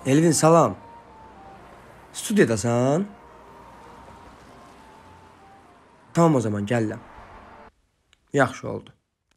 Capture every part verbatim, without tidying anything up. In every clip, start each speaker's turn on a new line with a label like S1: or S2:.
S1: Elvin salam. Studiyadasan? Tamam o zaman gəlirəm. Yaxşı oldu.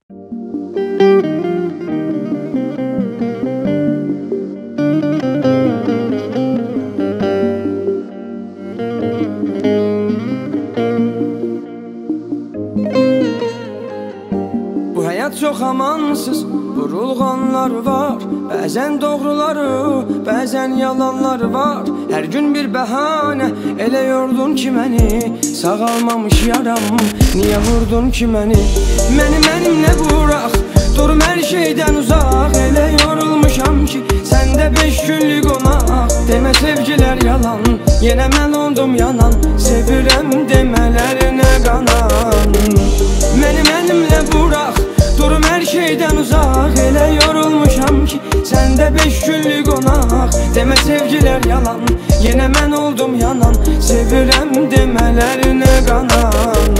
S1: Bu həyat çox amansız, vurulğanlar var. Bəzən doğruları, bəzən yalanlar var. Hər gün bir bəhanə, elə yordun ki məni. Sağalmamış yaram, niyə vurdun ki məni? Məni mənimlə burax, durum hər şeydən uzaq. Elə yorulmuşam ki, səndə beş günlük qonaq. Demə sevgilər yalan, yenə mən oldum yanan. Sevirəm demələrinə qanan. Məni mənimlə burax, durum hər şeydən uzaq. Elə yorulmuşam ki, səndə beş günlük qonaq. Demə sevgilər yalan, yenə mən oldum yanan. Sevirəm demələrinə qanan.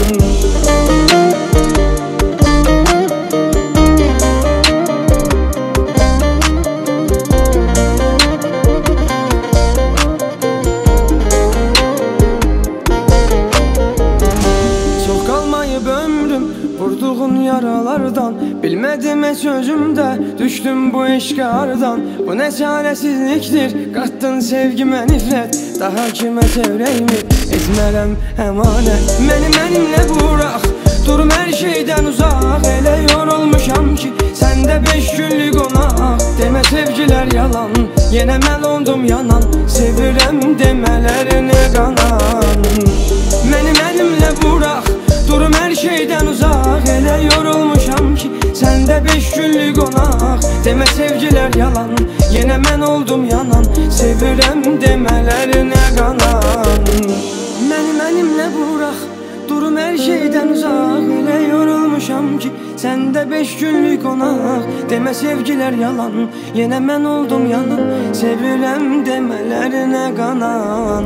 S1: Çox qalmayıb ömrüm vurduğun yaralardan. Bilmədim heç özümdə, düşdüm bu eşqardan. Bu nə çarəsizlikdir, qatdın sevgimə nifrət. Daha kimə sevrəymi, etmərəm əmanət. Məni mənimlə burax, durum hər şeydən uzaq. Elə yorulmuşam ki, səndə beş günlük qonaq. Demə sevgilər yalan, yenə mən oldum yanan. Sevirəm demələrinə qanan. Məni mənimlə burax, durum hər şeydən uzaq. Elə yorulmuşam ki, səndə beş günlük qonaq. Demə sevgilər yalan, yenə mən oldum yanan. Sevirəm demələrinə qanan. Məni mənimlə burax, durum hər şeydən uzaq. Elə yorulmuşam ki, səndə beş günlük qonaq. Demə sevgilər yalan, yenə mən oldum yanan. Sevirəm demələrinə qanan.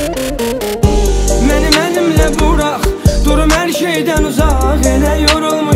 S1: Məni mənimlə burax, durum hər şeydən uzaq. Elə yorulmuşam